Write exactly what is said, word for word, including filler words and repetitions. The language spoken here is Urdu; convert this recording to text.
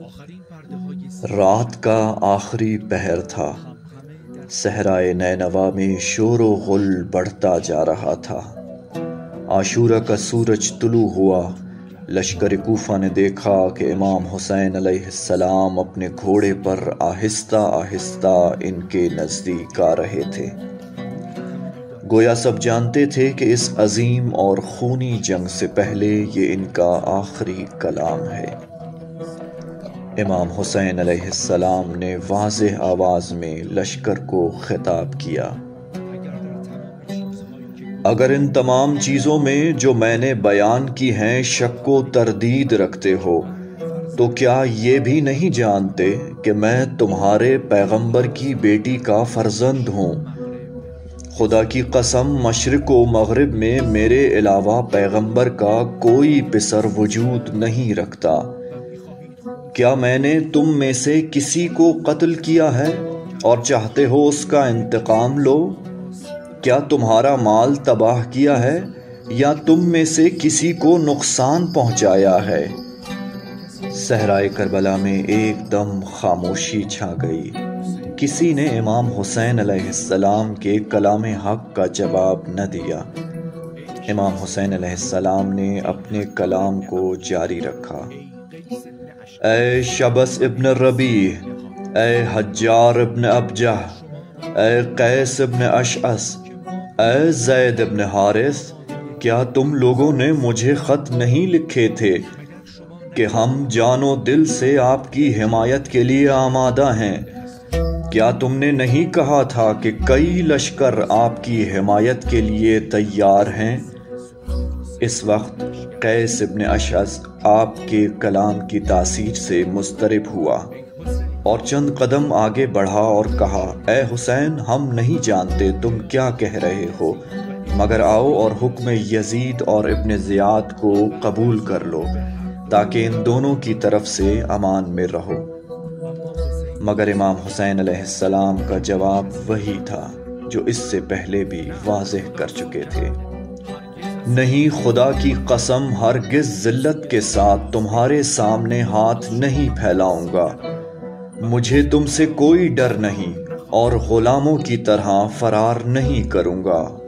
رات کا آخری پہر تھا، صحرائے نینوا میں شور و غل بڑھتا جا رہا تھا۔ عاشورہ کا سورج طلوع ہوا۔ لشکر کوفہ نے دیکھا کہ امام حسین علیہ السلام اپنے گھوڑے پر آہستہ آہستہ ان کے نزدیک آ رہے تھے۔ گویا سب جانتے تھے کہ اس عظیم اور خونی جنگ سے پہلے یہ ان کا آخری کلام ہے۔ امام حسین علیہ السلام نے واضح آواز میں لشکر کو خطاب کیا۔ اگر ان تمام چیزوں میں جو میں نے بیان کی ہیں شک و تردید رکھتے ہو تو کیا یہ بھی نہیں جانتے کہ میں تمہارے پیغمبر کی بیٹی کا فرزند ہوں؟ خدا کی قسم مشرق و مغرب میں میرے علاوہ پیغمبر کا کوئی پسر وجود نہیں رکھتا۔ کیا میں نے تم میں سے کسی کو قتل کیا ہے اور چاہتے ہو اس کا انتقام لو؟ کیا تمہارا مال تباہ کیا ہے یا تم میں سے کسی کو نقصان پہنچایا ہے؟ صحرائے کربلا میں ایک دم خاموشی چھا گئی۔ کسی نے امام حسین علیہ السلام کے کلام حق کا جواب نہ دیا۔ امام حسین علیہ السلام نے اپنے کلام کو جاری رکھا۔ اے شبس ابن ربیع، اے حجار ابن ابجہ، اے قیس ابن اشعث، اے زید ابن حارث، کیا تم لوگوں نے مجھے خط نہیں لکھے تھے کہ ہم جان و دل سے آپ کی حمایت کے لیے آمادہ ہیں؟ کیا تم نے نہیں کہا تھا کہ کئی لشکر آپ کی حمایت کے لیے تیار ہیں؟ اس وقت قیس ابن اشعث آپ کے کلام کی تاثیر سے مضطرب ہوا اور چند قدم آگے بڑھا اور کہا، اے حسین، ہم نہیں جانتے تم کیا کہہ رہے ہو، مگر آؤ اور حکم یزید اور ابن زیاد کو قبول کر لو تاکہ ان دونوں کی طرف سے امان میں رہو۔ مگر امام حسین علیہ السلام کا جواب وہی تھا جو اس سے پہلے بھی واضح کر چکے تھے۔ نہیں، خدا کی قسم ہرگز ذلت کے ساتھ تمہارے سامنے ہاتھ نہیں پھیلاؤں گا۔ مجھے تم سے کوئی ڈر نہیں اور غلاموں کی طرح فرار نہیں کروں گا۔